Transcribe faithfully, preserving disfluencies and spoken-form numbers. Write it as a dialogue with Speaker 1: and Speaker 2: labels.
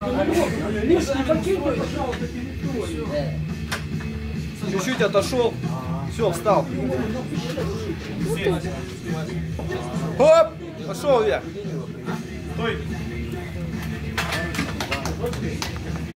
Speaker 1: Чуть-чуть отошел. Все, встал. Хоп! Пошел вверх.
Speaker 2: Стой.